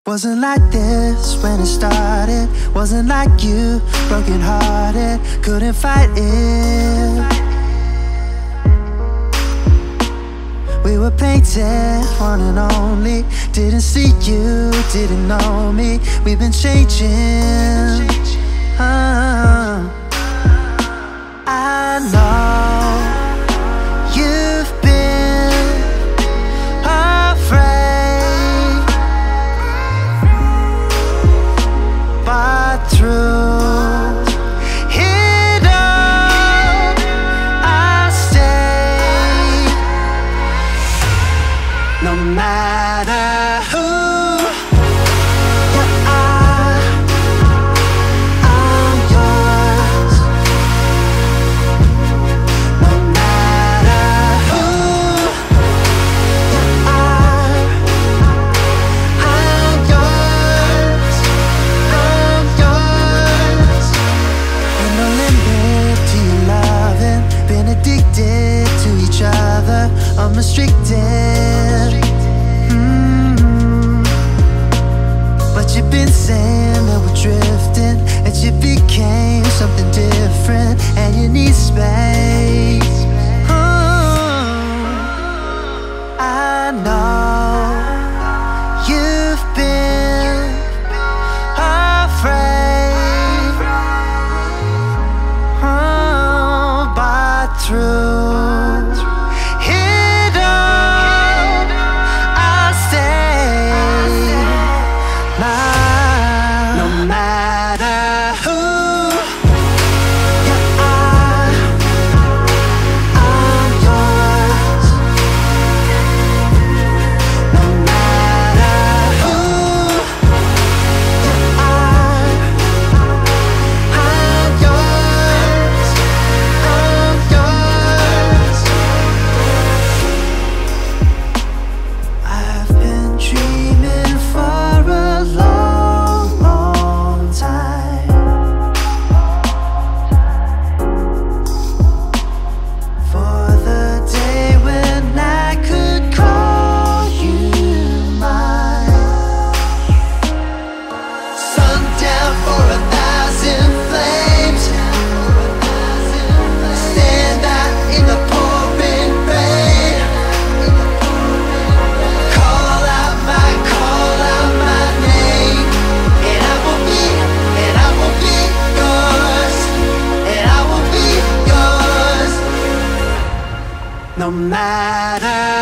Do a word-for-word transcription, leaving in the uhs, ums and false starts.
Wasn't like this when it started. Wasn't like you, broken hearted, couldn't fight it. We were painted, one and only. Didn't see you, didn't know me. We've been changing. uh, I know you've been afraid, but through it all, I stay. No matter who you are, I'm yours. No matter who you are, I'm yours. I'm yours. Ain't no limit to your loving. Been addicted to each other, unrestricted. Mm. But you've been saying that we're drifting, and you became something different, and you need space. Mm. I know you've been afraid, oh, but through it all, I stay. Now, no matter who you are, I'm yours. No matter who you are, I'm yours. I'm yours. I've been dreaming for a long, long time, for the day when I could call you mine. Sundown for a thousand flames, stand out in the pouring rain. Call out my, call out my name, and I will be, and I will be yours, and I will be yours. No matter